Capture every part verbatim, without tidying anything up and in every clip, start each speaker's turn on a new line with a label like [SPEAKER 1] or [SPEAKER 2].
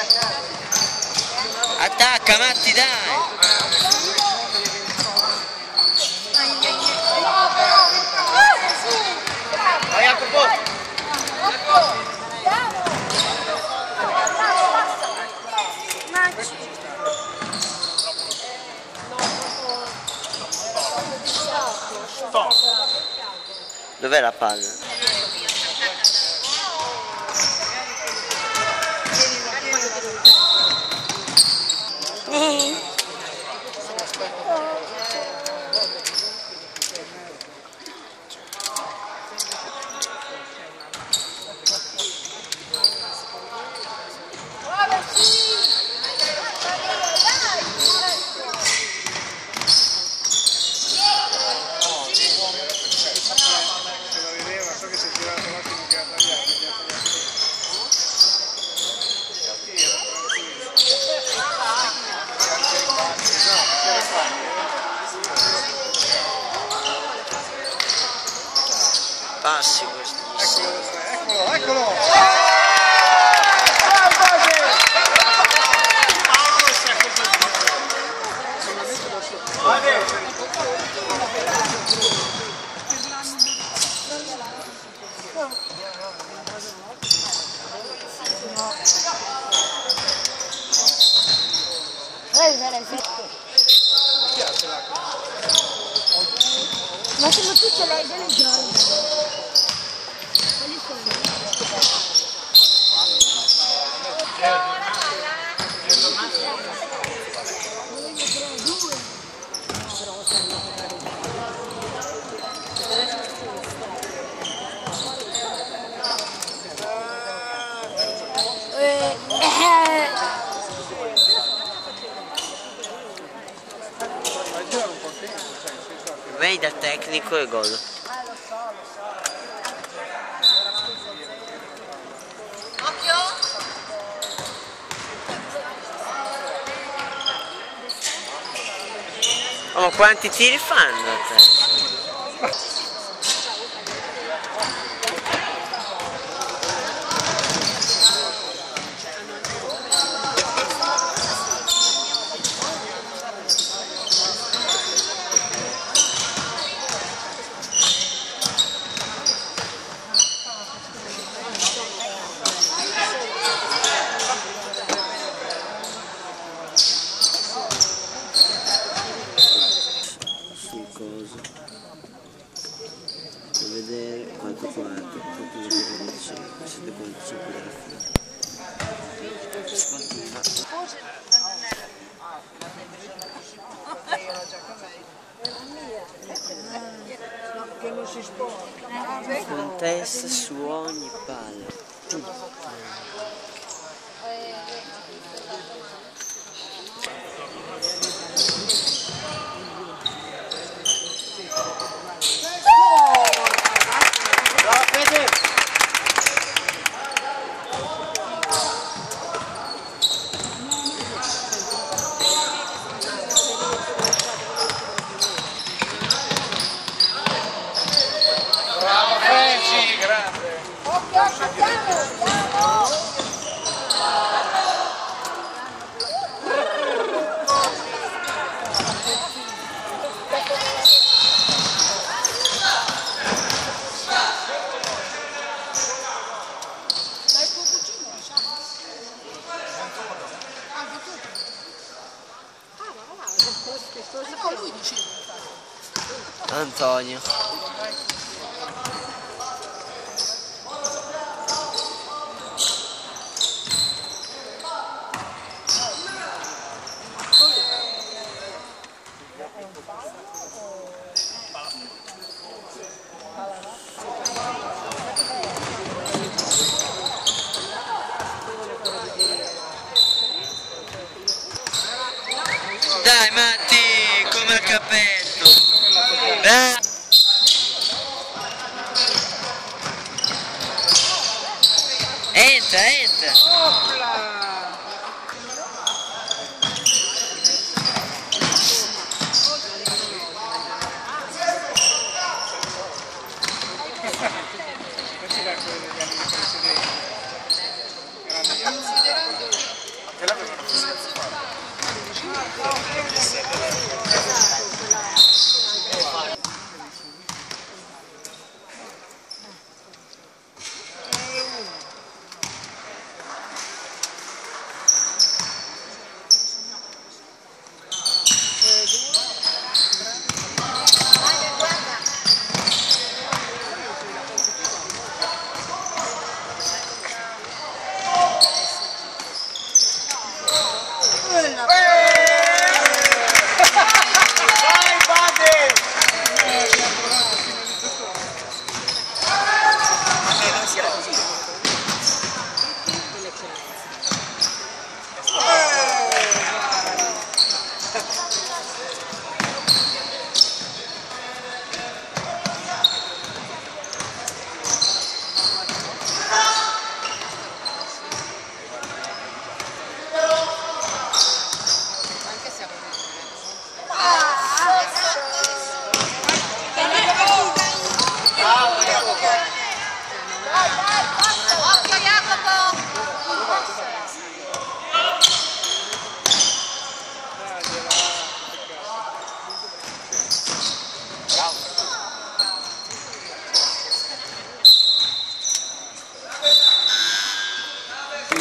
[SPEAKER 1] Attacca Matti, dai! Vai a proposito! Dov'è la palla? Passi questo.
[SPEAKER 2] Eccolo, eccolo!
[SPEAKER 3] Ma se non tu ce l'hai delle giorni.
[SPEAKER 1] Vedi da tecnico e gol. Oh, ma quanti tiri fanno? Per vedere quanto quanto quanto ne dice siete quanto sono qui alla fine. Contesta su ogni palla. Antonio. Dai Matti, come al cappello. Dai. Entra, entra.
[SPEAKER 2] Questi da quelli degli anni precedenti. Grande.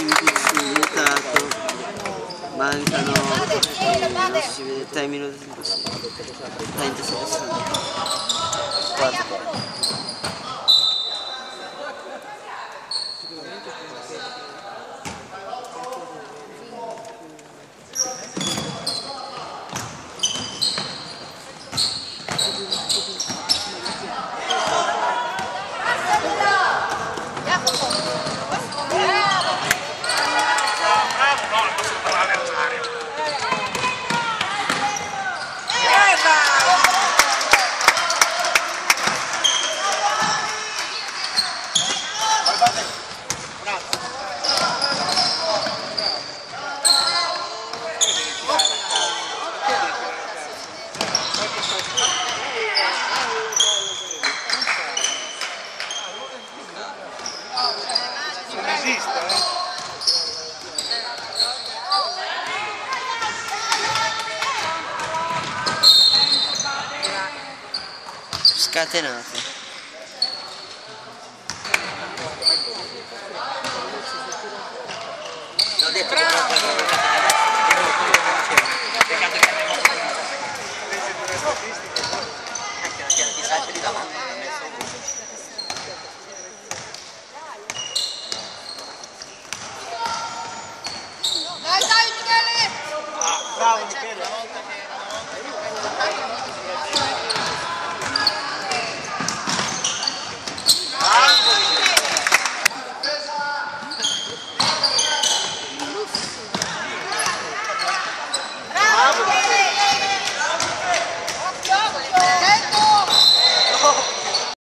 [SPEAKER 1] impugnato, mancano, non si vede, tre minuti, trentasette secondi, quattro.
[SPEAKER 2] Non esiste, eh?
[SPEAKER 1] Scatenate.
[SPEAKER 4] L'ho detto che proprio peccato che abbiamo
[SPEAKER 2] Legge delle statistiche.
[SPEAKER 4] anche la piana di salto di davanti non ha messo un
[SPEAKER 2] Bravo Michele!